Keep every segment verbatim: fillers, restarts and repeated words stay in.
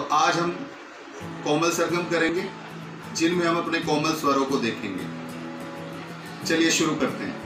आज हम कोमल सरगम करेंगे जिनमें हम अपने कोमल स्वरों को देखेंगे। चलिए शुरू करते हैं।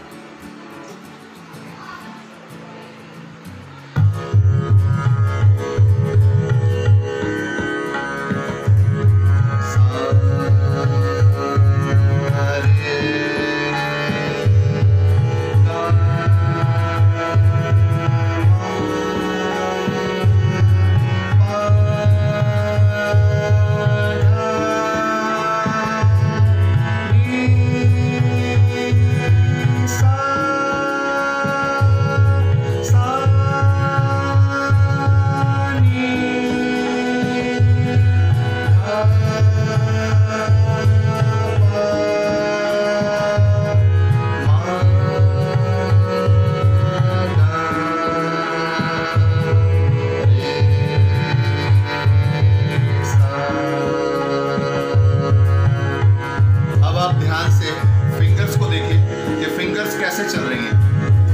कैसे चल रही है।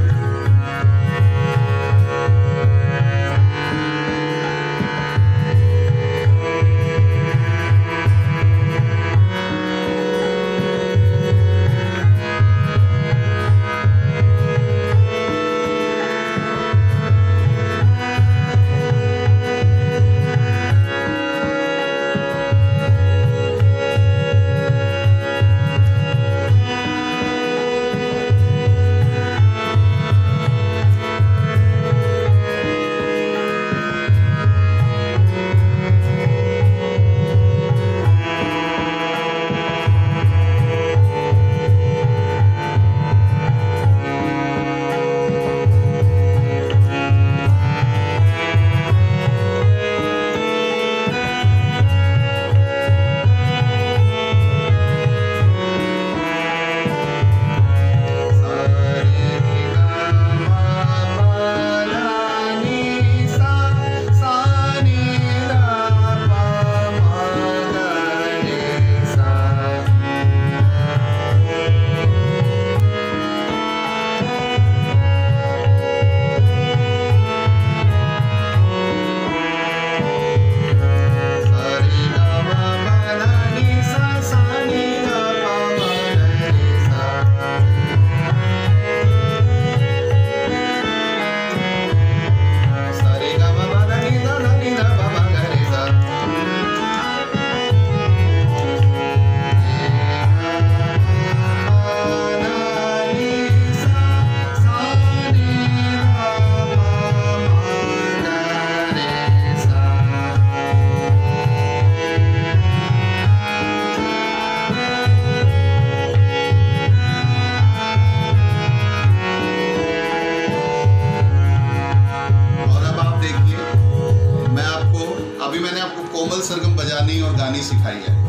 अभी मैंने आपको कोमल सरगम बजानी और गानी सिखाई है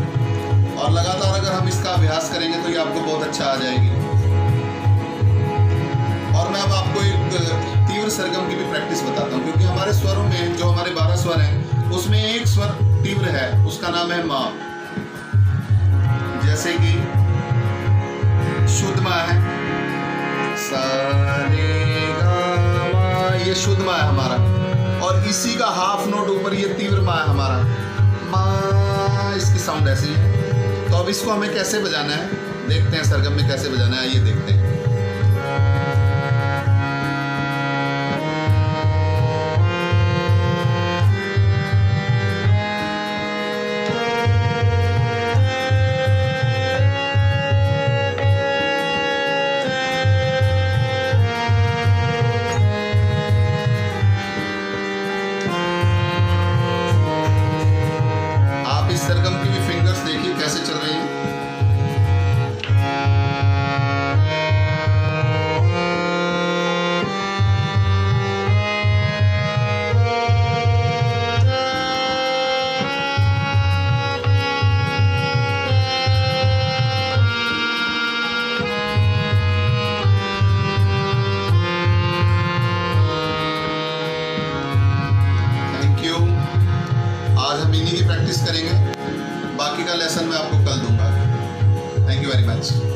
और लगातार अगर हम इसका अभ्यास करेंगे तो ये आपको बहुत अच्छा आ जाएगी। और मैं अब आपको एक तीव्र सरगम की भी प्रैक्टिस बताता हूँ, क्योंकि हमारे स्वरों में जो हमारे बारह स्वर हैं उसमें एक स्वर तीव्र है, उसका नाम है माँ। जैसे कि शुद्ध माँ है, सा रे गा मा, ये शुद्ध माँ है हमारा, और इसी का हाफ नोट ऊपर ये तीव्र माँ है हमारा, माँ, इसकी साउंड ऐसी है। तो अब इसको हमें कैसे बजाना है देखते हैं, सरगम में कैसे बजाना है आइए देखते हैं। सरगम की भी फिंगर्स देखिए कैसे चल रही हैं। Thank you. आज हम इन्हीं की प्रैक्टिस करेंगे, बाकी का लेसन मैं आपको कल दूंगा। Thank you very much.